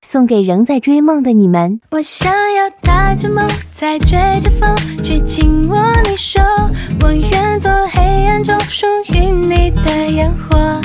送给仍在追梦的你们。 我想要踏着梦，再追着风，去紧握你手。我愿做黑暗中属于你的烟火。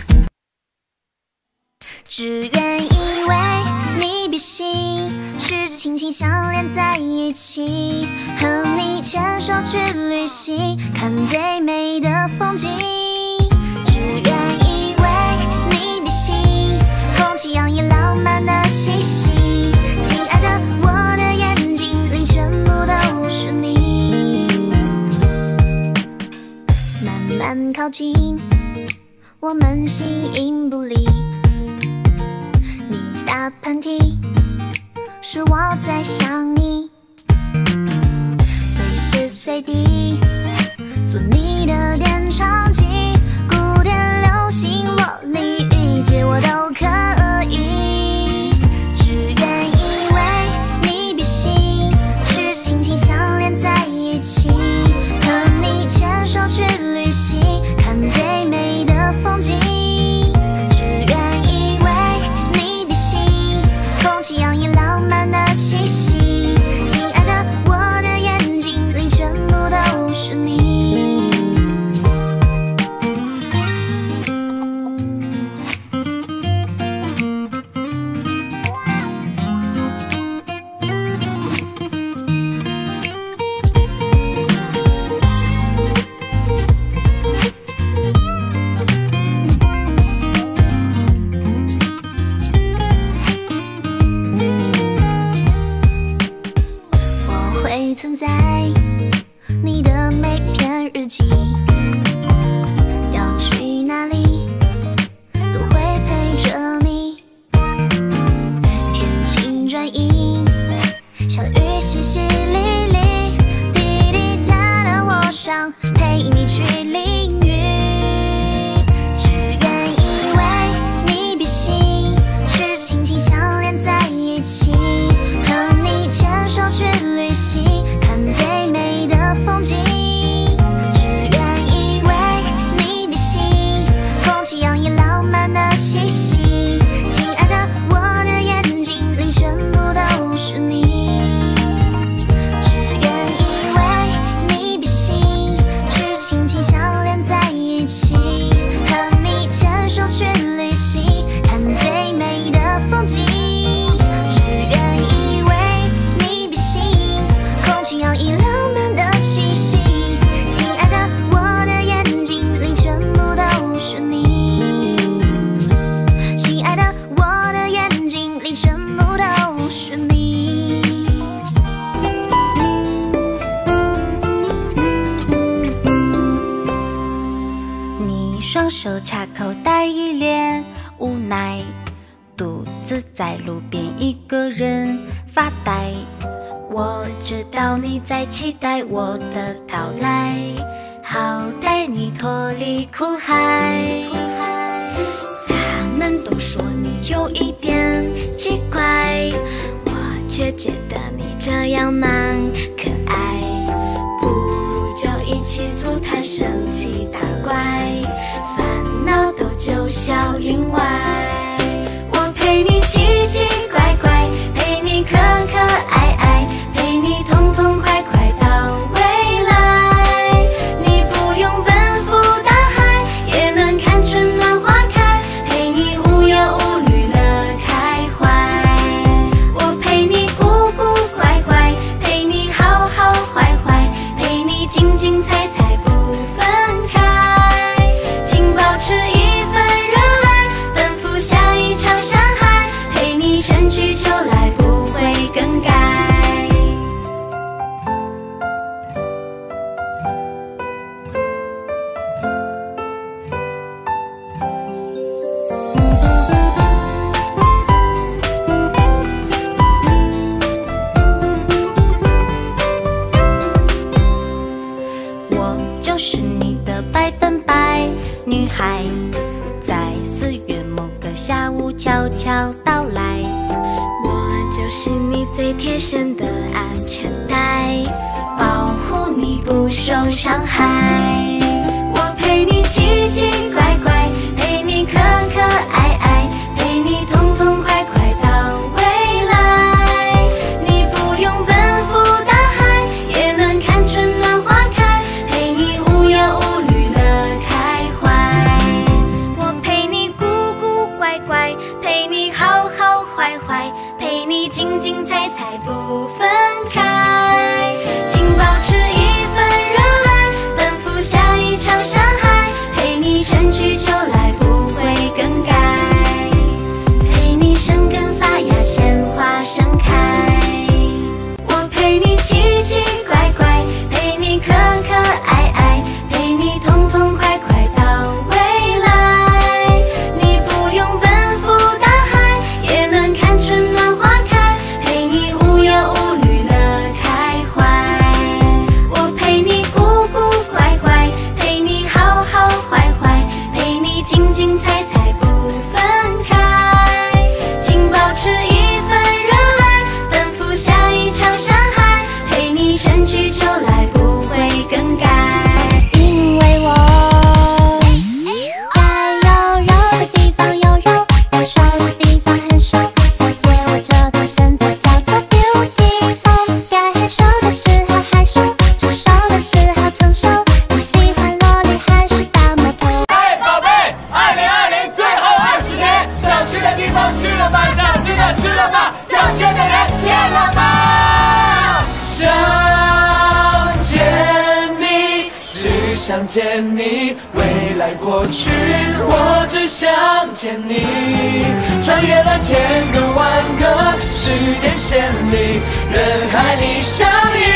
只愿因为你别醒，十指轻轻相连在一起，和你牵手去旅行，看最美的风景。只愿因为你别醒，空气洋溢浪漫的气息，亲爱的，我的眼睛里全部都是你。慢慢靠近，我们形影不离。你打喷嚏，是我在想你，随时随地做你的点唱机，古典流行我俚语节我都可以。只愿因为你别醒，十指轻轻相连在一起，和你牵手去旅行，看最美的风景。只愿因为你别醒，空气洋溢浪漫的气息，亲爱的，我的眼睛里全部都是你。我会存在你的每篇日记，要去哪里都会陪着你。天晴转阴，小雨淅淅沥沥，滴滴答答我想陪你去淋雨。只愿因为你别醒，十指轻轻相连在一起，和你牵手去旅行，看最美的风景。只愿因为你别醒，空气洋溢浪漫的气息，亲爱的，我的眼睛里全部都是你。只愿因为你别醒，十指轻轻相连在一起，和你牵手去旅行，看最美的风景。只愿因为你别醒，空气洋溢浪漫的气息，亲爱的，我的眼睛里全部都是你。亲爱的，我的眼睛里全部都是你。 你双手插口袋，一脸无奈，独自在路边一个人发呆。我知道你在期待我的到来，好带你脱离苦海。他们都说你有一点奇怪，我却觉得你这样蛮可爱。不如就一起足坛升级打怪，烦恼都就消云外。我陪你奇奇怪怪，陪你可可爱爱，陪你痛痛快快到未来。你不用奔赴大海，也能看春暖花开，陪你无忧无虑乐开怀。我陪你古古怪怪，陪你好好坏坏，陪你精精彩彩不分开。请保持一份热爱，奔赴下一场山海，陪你春去秋来不会更改。我就是你的百分百女孩，在4月某个下午悄悄到来。我就是你最贴身的安全带，保护你不受伤害。我陪你奇奇怪怪，陪你可可爱爱，陪你痛痛快快到未坏坏，陪你精精彩彩不分开。请保持一份热爱，奔赴下一场山海，陪你春去秋来不会更改，陪你生根发芽鲜花盛开。我陪你奇奇怪怪，陪你可可爱爱，陪你痛痛快快到未来。你不用奔赴大海，也能看春暖花开，陪你无忧无虑乐开怀。我陪你古古怪怪，陪你好好坏坏，陪你精精彩彩不分开。请保持一份热爱，奔赴下一场山海，陪你春去秋来不会更改。 因为我该有肉的地方有肉，该瘦的地方很瘦。小姐，我这种身材叫做 beautiful， 该害羞的时候害羞，成熟的时候成熟。你喜欢萝莉还是大魔头？ 嘿，宝贝，2020最后20天，想去的地方去了吗？想吃的吃了吗？想见的人见了吗？想见你，只想见你，未来过去，我只想见你。穿越了千个万个时间线里，人海里相遇。